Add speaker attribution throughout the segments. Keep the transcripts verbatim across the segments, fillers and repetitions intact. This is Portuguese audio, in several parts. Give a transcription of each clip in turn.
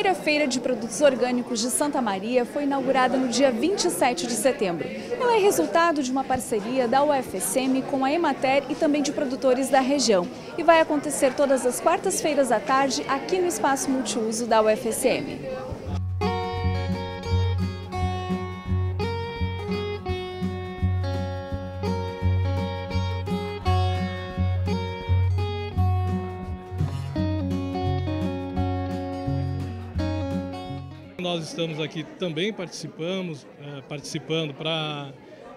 Speaker 1: primeira feira de produtos orgânicos de Santa Maria foi inaugurada no dia vinte e sete de setembro. Ela é resultado de uma parceria da U F S M com a Emater e também de produtores da região. E vai acontecer todas as quartas-feiras à tarde aqui no espaço multiuso da U F S M.
Speaker 2: Nós estamos aqui também participamos, participando para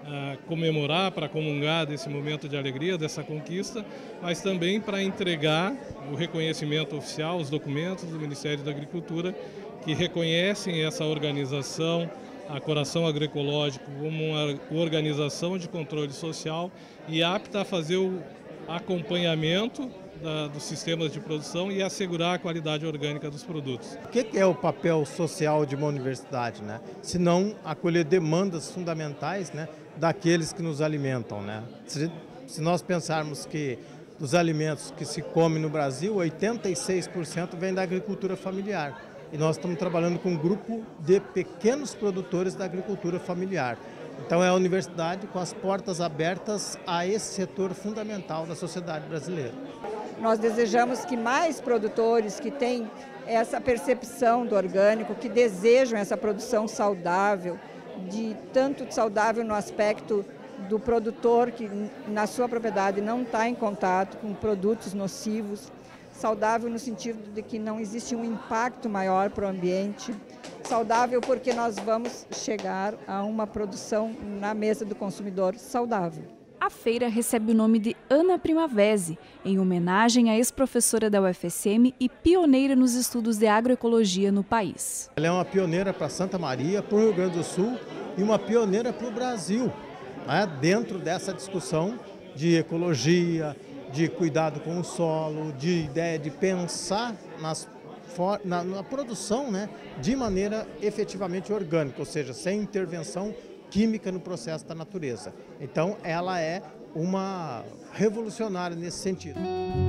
Speaker 2: comemorar, para comungar desse momento de alegria, dessa conquista, mas também para entregar o reconhecimento oficial, os documentos do Ministério da Agricultura que reconhecem essa organização, a Coração Agroecológico, como uma organização de controle social e apta a fazer o acompanhamento Da, dos sistemas de produção e assegurar a qualidade orgânica dos produtos.
Speaker 3: O que é o papel social de uma universidade, né? Se não acolher demandas fundamentais, né, daqueles que nos alimentam, né? Se, se nós pensarmos que dos alimentos que se come no Brasil, oitenta e seis por cento vem da agricultura familiar. E nós estamos trabalhando com um grupo de pequenos produtores da agricultura familiar. Então é a universidade com as portas abertas a esse setor fundamental da sociedade brasileira.
Speaker 4: Nós desejamos que mais produtores que têm essa percepção do orgânico, que desejam essa produção saudável, de tanto saudável no aspecto do produtor que na sua propriedade não está em contato com produtos nocivos, saudável no sentido de que não existe um impacto maior para o ambiente, saudável porque nós vamos chegar a uma produção na mesa do consumidor saudável.
Speaker 1: A feira recebe o nome de Ana Primavesi, em homenagem à ex-professora da U F S M e pioneira nos estudos de agroecologia no país.
Speaker 3: Ela é uma pioneira para Santa Maria, para o Rio Grande do Sul e uma pioneira para o Brasil, né, dentro dessa discussão de ecologia, de cuidado com o solo, de ideia de pensar nas, na, na produção, né, de maneira efetivamente orgânica, ou seja, sem intervenção química no processo da natureza. Então, ela é uma revolucionária nesse sentido.